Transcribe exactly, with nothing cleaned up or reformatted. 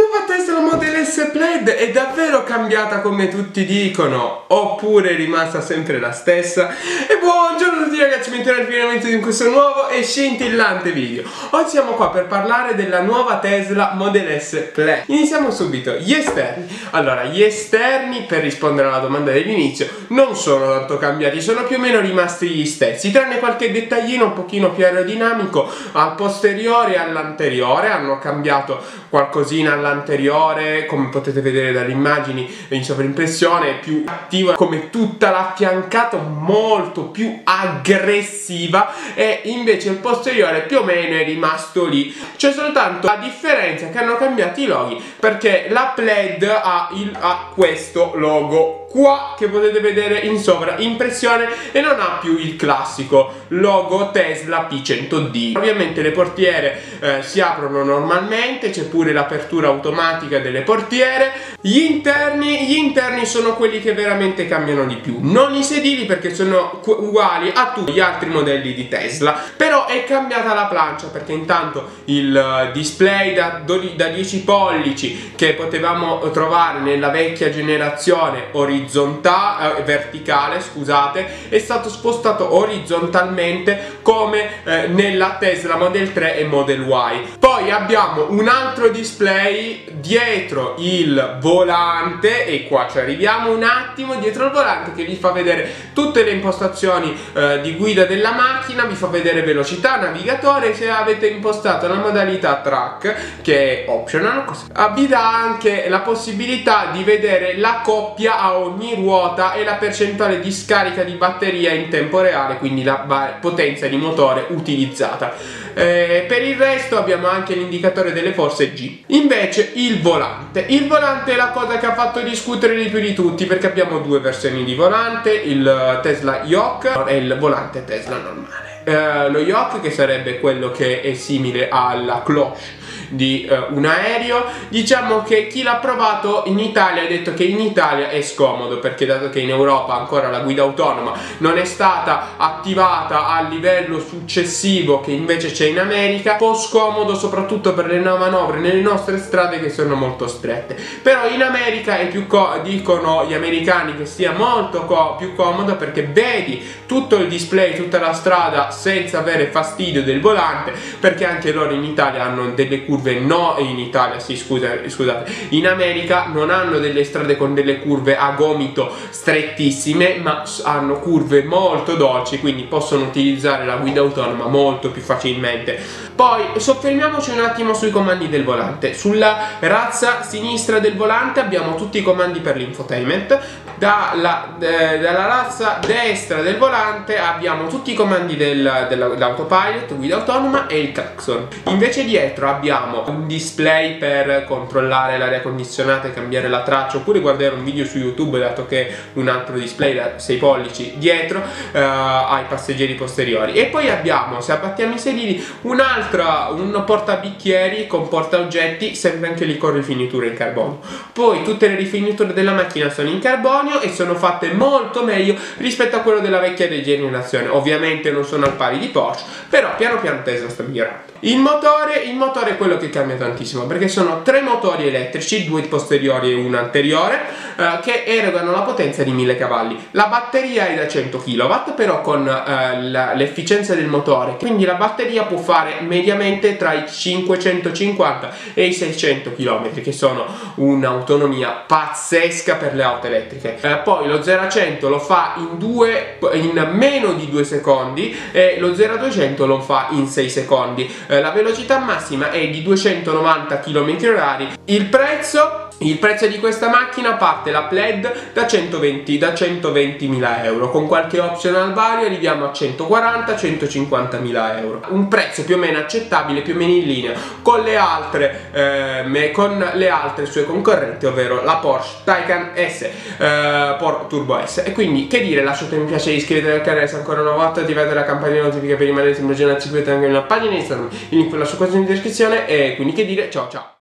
nuova Tesla Model S Plaid è davvero cambiata come tutti dicono, oppure è rimasta sempre la stessa? E buongiorno a tutti ragazzi, bentornati finalmente in questo nuovo e scintillante video. Oggi siamo qua per parlare della nuova Tesla Model S Plaid. Iniziamo subito, gli esterni. Allora, gli esterni, per rispondere alla domanda dell'inizio, non sono tanto cambiati, sono più o meno rimasti gli stessi, tranne qualche dettaglino un pochino più aerodinamico al posteriore e all'anteriore. Hanno cambiato qualcosina all'anteriore, come potete vedere dalle immagini in sovrimpressione, è più attiva, come tutta l'affiancato molto più aggressiva, e invece il posteriore più o meno è rimasto lì. C'è soltanto la differenza che hanno cambiato i loghi, perché la Plaid ha, il, ha questo logo qua che potete vedere in sovraimpressione e non ha più il classico logo Tesla P cento D. Ovviamente le portiere eh, si aprono normalmente, c'è pure l'apertura automatica delle portiere. Gli interni, gli interni sono quelli che veramente cambiano di più, non i sedili perché sono uguali a tutti gli altri modelli di Tesla, però è cambiata la plancia, perché intanto il display da, da dieci pollici che potevamo trovare nella vecchia generazione orizzontale, eh, verticale scusate, è stato spostato orizzontalmente come eh, nella Tesla Model tre e Model Y. Poi abbiamo un altro display dietro il volante, e qua ci arriviamo un attimo, dietro il volante, che vi fa vedere tutte le impostazioni eh, di guida della macchina, vi fa vedere velocità, navigatore. Se avete impostato la modalità track, che è optional, vi dà anche la possibilità di vedere la coppia a ogni ruota e la percentuale di scarica di batteria in tempo reale, quindi la potenza di motore utilizzata. Eh, per il resto abbiamo anche l'indicatore delle forze G. Invece il volante il volante è la cosa che ha fatto discutere di più di tutti, perché abbiamo due versioni di volante, il Tesla Yoke e il volante Tesla normale. Eh, lo Yoke, che sarebbe quello che è simile alla cloche di uh, un aereo, diciamo che chi l'ha provato in Italia ha detto che in Italia è scomodo, perché dato che in Europa ancora la guida autonoma non è stata attivata a livello successivo che invece c'è in America, un po' scomodo soprattutto per le manovre nelle nostre strade che sono molto strette. Però in America è più dicono gli americani che sia molto co più comodo, perché vedi tutto il display, tutta la strada senza avere fastidio del volante, perché anche loro in Italia hanno delle curve no in Italia sì scusa, scusate in America non hanno delle strade con delle curve a gomito strettissime, ma hanno curve molto dolci, quindi possono utilizzare la guida autonoma molto più facilmente. Poi soffermiamoci un attimo sui comandi del volante. Sulla razza sinistra del volante abbiamo tutti i comandi per l'infotainment. Dalla, eh, dalla razza destra del volante abbiamo tutti i comandi del, dell'autopilot, guida autonoma, e il clacson. Invece dietro abbiamo un display per controllare l'aria condizionata e cambiare la traccia, oppure guardare un video su YouTube, dato che un altro display da sei pollici dietro eh, ai passeggeri posteriori. E poi abbiamo, se abbattiamo i sedili, un altro un portabicchieri con portaoggetti, sempre anche lì con rifiniture in carbonio. Poi tutte le rifiniture della macchina sono in carbonio e sono fatte molto meglio rispetto a quello della vecchia generazione. Ovviamente non sono al pari di Porsche, però piano piano Tesla sta migliorando. Il motore, il motore è quello che cambia tantissimo, perché sono tre motori elettrici, due posteriori e uno anteriore, eh, che erogano la potenza di mille cavalli. La batteria è da cento chilowatt, però con eh, l'efficienza del motore, quindi la batteria può fare mediamente tra i cinquecentocinquanta e i seicento chilometri, che sono un'autonomia pazzesca per le auto elettriche. Eh, poi lo zero a cento lo fa in, due, in meno di due secondi, e lo zero a duecento lo fa in sei secondi. La velocità massima è di duecentonovanta chilometri orari. Il prezzo Il prezzo di questa macchina parte la Plaid da centoventi da centoventimila euro, con qualche optional vario arriviamo a centoquaranta centocinquantamila euro. Un prezzo più o meno accettabile, più o meno in linea con le altre eh, con le altre sue concorrenti, ovvero la Porsche Taycan S eh, Turbo S. E quindi che dire, lasciate un mi piace, iscrivetevi al canale se ancora non volta, attivate la campanella di notifiche per rimanere sempre aggiornati, seguite anche nella pagina Instagram, il link ve lo lascio qua in descrizione. E quindi che dire, ciao ciao.